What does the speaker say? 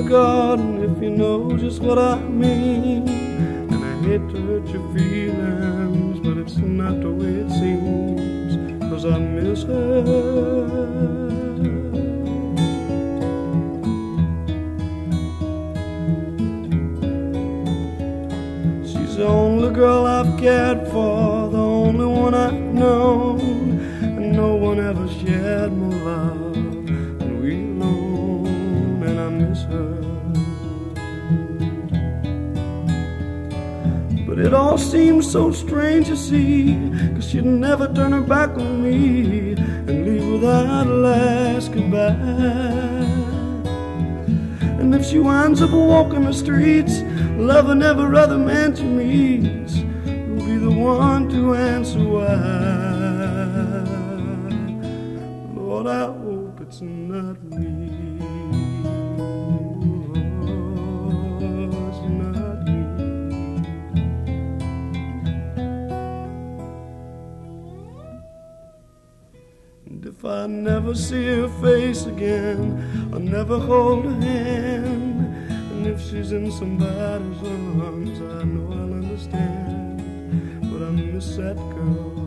garden, if you know just what I mean. And I hate to hurt your feelings, but it's not the way it seems, 'cause I miss her. She's the only girl I've cared for, the only one I've known, and no one ever shared more love than we alone, and I miss her. But it all seems so strange, you see, 'cause she'd never turn her back on me and leave without a last goodbye. And if she winds up walking the streets, loving every other man she meets, who'll be the one to answer why? Lord, I hope it's not me. Oh, it's not me. And if I never see her face again, I'll never hold her hand. And if she's in somebody's arms, I know I'll understand. But I miss that girl.